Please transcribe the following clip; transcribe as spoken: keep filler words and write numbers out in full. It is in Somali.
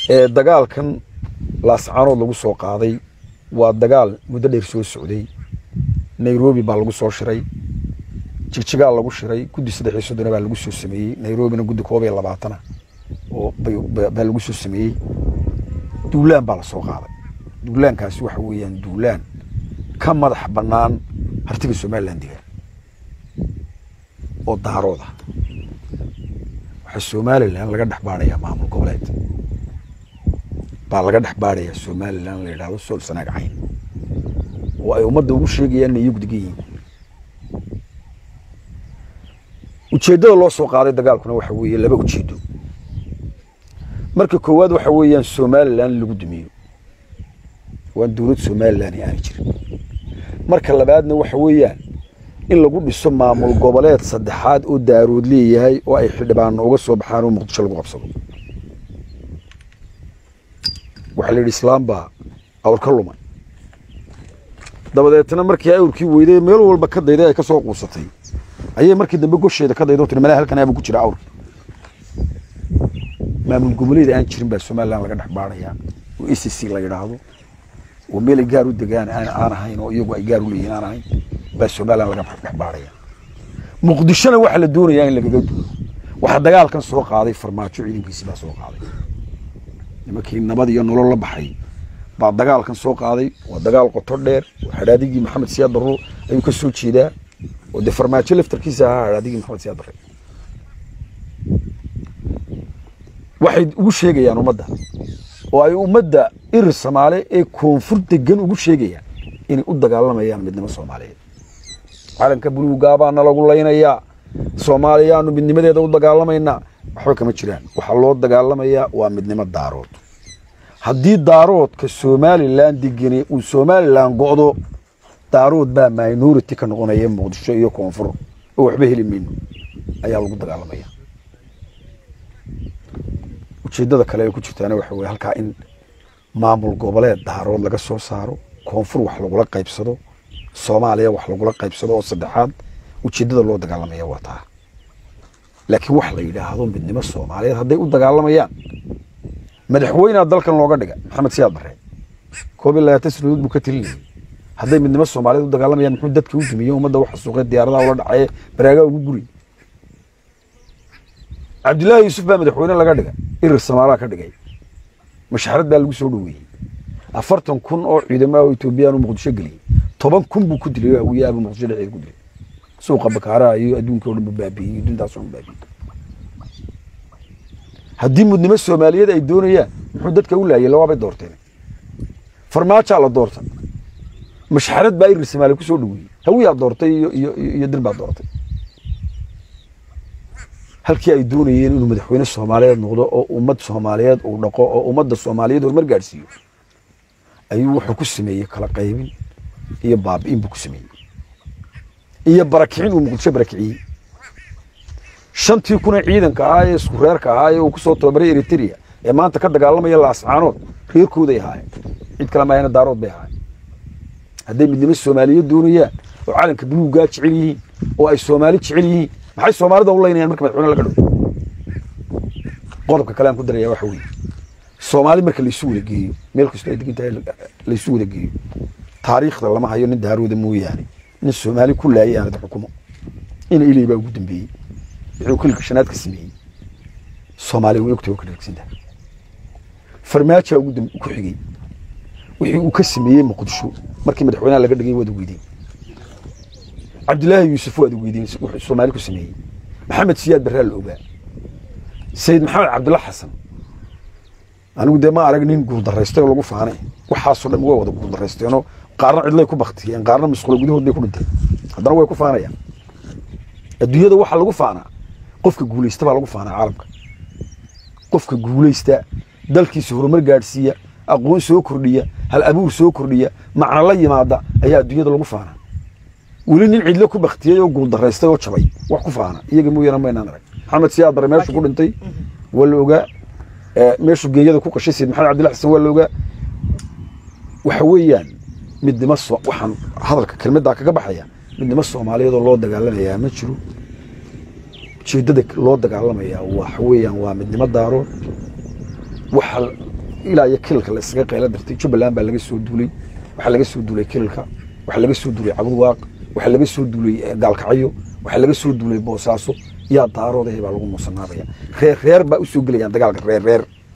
dagaal kan laascaanood lagu soo qaaday waa dagaal muddo dheer soo socday Nairobi baa lagu soo shiray jigjigaa lagu shiray guddi saddex iyo soddon baa lagu soo sameeyay Nairobina guddi koob iyo labaatan oo baa lagu soo sameeyay duulaan baa la soo qaaday duulaankaasi waxa weeyaan duulaan ka madax banaan hartiga Soomaaliland oo daarooda waxa Soomaaliland laga dhaxbaaraya maamul goboleed baa laga dhaxbaaraya Soomaaliland la yiraahdo Sool Sanaag Cayn oo ay ummadda ugu sheegayaan inay guddigiin ujeedada loo soo qaaday dagaalkuna waxa weeye laba ujeedo marka koowaad waxa weeyaan Soomaaliland lagu dumiyo waa dawladda Soomaaliland ay jirto marka labaadna waxa weeyaan in lagu dhiso maamul goboleed saddexaad oo daarood leeyahay oo ay xildhibaan uga soo baxaan oo Muqdisho lagu qabsado waxa la yiri islaam baa awrka lumay dabadeetna markii ay awrkii weyday meel walba ka dayday ay ka soo quusatay ayay markii dambe gosheeda ka daydo tirmada halkan ay ku jira awr maamul goboleed aan jirin baa Soomaaliland laga dhaxbaaraya oo E C C la yiraahdo oo meel gaar u degaan aan aan ahayn oo iyagu ay gaar u leeyihiin aan ahayn baa Soomaaliland laga dhaxbaaraya Muqdishona waxa la doonayaa in laga gado waxa dagaalkan soo qaaday farmaajo ciidankiisa baa soo qaaday nimankii nabad iyo nolol la baxay baa dagaalkan soo qaaday waa dagaal qoto dheer xadaadigii Maxamed Siyaad Barro ayuu ka soo jeedaa oo de farmaajo laftarkiisa ahaa xadaadigii Maxamed Siyaad Barre waxay ugu sheegayaan ummadda oo ay ummadda ir Soomaali ee koonfur degan ugu sheegayaan inay u dagaalamayaan midnimo Soomaaliyeed calanka buluuga baa lagu leynayaa Soomaaliyaanu midnimadeeda u dagaalamayna waxba kama jiraan waxa loo dagaalamayaa waa midnimo daarood haddii daaroodka Soomaaliland digani uu Soomaaliland go'do daarood baa minority ka noqonaya Muqdisho iyo koonfur oo waxba helimin ayaa lagu dagaalamaya ujeedada kale ee ku jirtaana waxa weeye halka in maamul goboleed daarood laga soo saaro koonfur wax lagu la qaybsado Soomaaliya wax lagu la qaybsado oo saddexaad ujeedada loo dagaalamaya waa taa laakiin wax la yiraahdo midnimo Soomaaliyeed haday u dagaalamayaan madaxweynaha dalkan looga dhiga Maxamed Siyaad Barre koob iyo labaatan sano buu ka tilinay haday midnimo Soomaaliyeed u dagaalamayaan muxuu dadka u dumiyo ummadda waxa suuqay diyaaradaha wala dhacay baraaga ugu guri Abdullaahi Yuusuf baa madaxweyne laga dhiga ir Soomaaliya ka dhigay mashaarad baa lagu soo dhaweeyay afartan kun oo ciidamada Itoobiya oo Muqdisho galiyay toban kun buu ku dilay hawiyada Muqdisho dhexdeeda ku dilay suuqa bakaara iyo adduunka oo dhan baabiyay dintaas oo baabiyay haddii midnimo Soomaaliyeed ay doonayaan muxuu dadka u laayay laba bay doorteen farmaajo la doortay mashaarad baa ir Soomaaliya ku soo dhaweeyay hawiya doortay iyo iyo dil baa doortay halkii ay doonayeen inuu madaxweyne Soomaaliyeed noqdo oo ummad Soomaaliyeed uu dhaqo oo ummadda Soomaaliyeed hormar gaarsiiyo ayuu wuxuu ku sameeyay kala qaybin iyo baabi'in buu ku sameeyay iyo barakicin uu Muqdisho barakiciyay shantii kun ciidanka ah ee isku reerka ah ee uu ku soo tababaray Eritrea ee maanta ka dagaalamaya laascaanood reerkooda yahay cid kale ma ayna daarood bay ahay haday midnimo Soomaaliyeed doonayaan oo calanka buluuga jecel yihiin oo ay Soomaali jecel yihiin maxay Soomaalida u leeynayaan marka madaxweyne laga dhigo qodobka kale aan ku daraya waxa weeye Soomaali marka la isu wada geeyo meel kasta ay degan tahay la isu wada geeyo taariikhda lama hayo nin daarooda mooyaane nin Soomaali ku laayay aan xukumo in ilay baa ugu dambeeyay wuxuu kulka shanaad ka sameeyay Soomaali way ogtay ka dhigsantaa farmaajo ugu dambeeyay ku xigay wixii uu ka sameeyay Muqdisho markii madaxweynaha laga dhigay wada weydii Abdullaahi Yuusuf wada weydii wuxuu Soomaali ku sameeyay Maxamed Siyaad Barre la ogaa Sayid Maxamed Cabdullaahi Xasan anigu de ma arag nin guul dareystay oo lagu faanay waxa soo dhan way wada guul dareysteeno qaarna cid lay ku baqtiyeen qaarna masquul gudahood bay ku dhintay haddana way ku faanayaan adduunyada waxa lagu faanaa qofka guuleysta baa lagu faanaa caalamka qofka guuleysta dalkiisa horumar gaarsiiya aqoon soo kordhiya hal abuur soo kordhiya macna la yimaada ayaa adduunyada lagu faanaa wali nin cid la ku baqtiyay oo guul dareystay oo jabay wax ku faana iyaga mooyana ma inaan arag Maxamed Siyaad Barre meeshu ku dhintay wala ogaa meeshu geeyada ku qashay Sayid Maxamed Cabdullaahi Xasan wala ogaa waxa weeyaan midnimo waxaan hadalka kelmadda kaga baxaya midnimo Soomaaliyeed oo loo dagaalamaya ma jiro jeedada loo dagaalamaya waxa weeyaan waa midnimo daaro waxa ilaa iyo kililka la isaga qayla dirtay Jubbaland baa laga soo duulay waxa laga soo duulay kililka waxa laga soo duulay Cabudwaaq waxa laga soo duulay Gaalkacyo waxa laga soo duulay Boosaaso yaa daarooday baa lagu muusanaabaya reer reer baa u soo galayaan dagaalka reer reer